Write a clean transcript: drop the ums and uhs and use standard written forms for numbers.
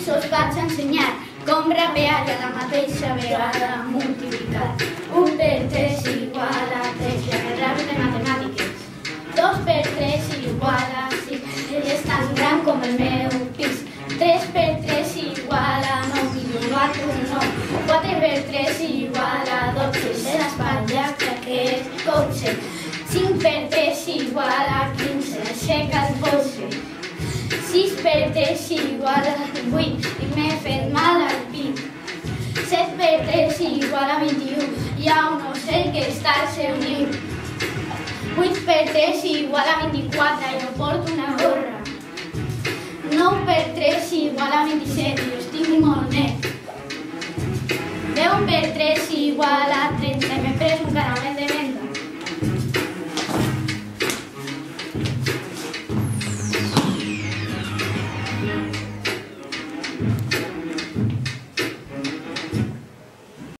us vaig ensenyar com rapear i a la mateixa vegada multiplicar. 1 per 3 igual a 3, i el rap de matemàtiques. 2 per 3 igual a 6, ell és tan gran com el meu pis. 3 per 3 igual a 9, i jo bato un 9. 4 per 3 igual a 12, se l'espatlla que aquest cotxe. 5 per 3 igual a 15, aixeca el polze. 6 per 3 igual a 8, i m'he fet mal al pit. 7 per 3 igual a 21, hi ha un ocell que està al seu niu. 8 per 3 igual a 24, jo porto una gorra. 9 per 3 igual a 27, jo estic molt net. 10 per 3 igual a 30, m'he pres un caramel de menta.